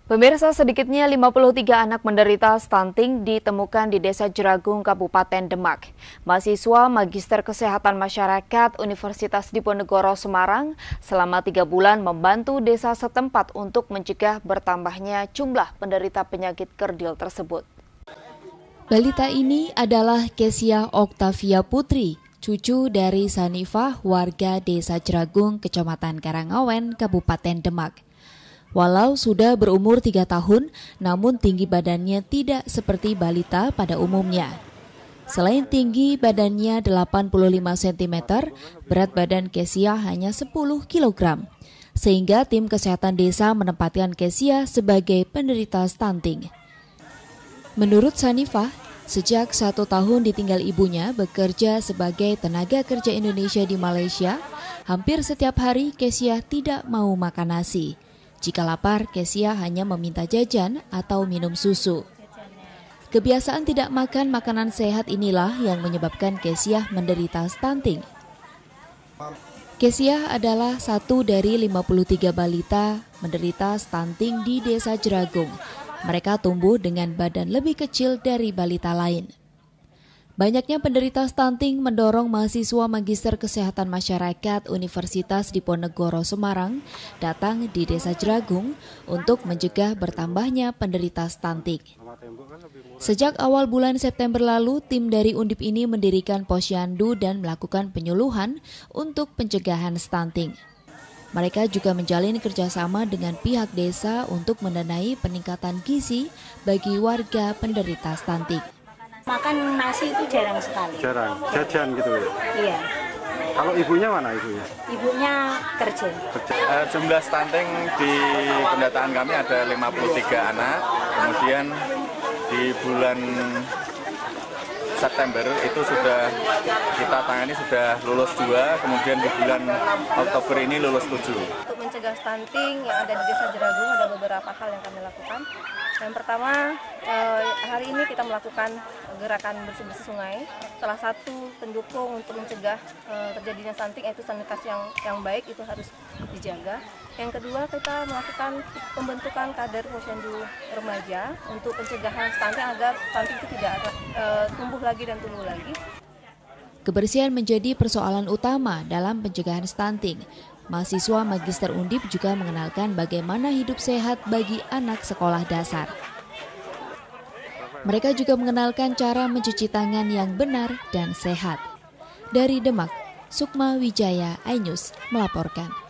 Pemirsa, sedikitnya 53 anak menderita stunting ditemukan di Desa Jeragung, Kabupaten Demak. Mahasiswa Magister Kesehatan Masyarakat Universitas Diponegoro, Semarang selama 3 bulan membantu desa setempat untuk mencegah bertambahnya jumlah penderita penyakit kerdil tersebut. Balita ini adalah Kesia Oktavia Putri, cucu dari Sanifah, warga Desa Jeragung, Kecamatan Karangawen, Kabupaten Demak. Walau sudah berumur 3 tahun, namun tinggi badannya tidak seperti balita pada umumnya. Selain tinggi badannya 85 cm, berat badan Kesia hanya 10 kg. Sehingga tim kesehatan desa menempatkan Kesia sebagai penderita stunting. Menurut Sanifah, sejak 1 tahun ditinggal ibunya bekerja sebagai tenaga kerja Indonesia di Malaysia, hampir setiap hari Kesia tidak mau makan nasi. Jika lapar, Kesia hanya meminta jajan atau minum susu. Kebiasaan tidak makan makanan sehat inilah yang menyebabkan Kesia menderita stunting. Kesia adalah satu dari 53 balita menderita stunting di Desa Jeragung. Mereka tumbuh dengan badan lebih kecil dari balita lain. Banyaknya penderita stunting mendorong mahasiswa Magister Kesehatan Masyarakat Universitas Diponegoro, Semarang datang di Desa Jeragung untuk mencegah bertambahnya penderita stunting. Sejak awal bulan September lalu, tim dari Undip ini mendirikan posyandu dan melakukan penyuluhan untuk pencegahan stunting. Mereka juga menjalin kerjasama dengan pihak desa untuk mendanai peningkatan gizi bagi warga penderita stunting. Makan nasi itu jarang sekali. Jarang, jajan gitu ya? Iya. Kalau ibunya mana ibunya? Ibunya kerja. Jumlah stunting di pendataan kami ada 53 anak. Kemudian di bulan September itu sudah kita tangani sudah lulus 2, kemudian di bulan Oktober ini lulus 7. Untuk mencegah stunting yang ada di Desa Jeragung ada beberapa hal yang kami lakukan. Yang pertama, hari ini kita melakukan gerakan bersih-bersih sungai. Salah satu pendukung untuk mencegah terjadinya stunting yaitu sanitasi yang baik itu harus dijaga. Yang kedua, kita melakukan pembentukan kader posyandu remaja untuk pencegahan stunting agar stunting itu tidak tumbuh lagi dan tumbuh lagi. Kebersihan menjadi persoalan utama dalam pencegahan stunting. Mahasiswa Magister Undip juga mengenalkan bagaimana hidup sehat bagi anak sekolah dasar. Mereka juga mengenalkan cara mencuci tangan yang benar dan sehat. Dari Demak, Sukma Wijaya, iNews melaporkan.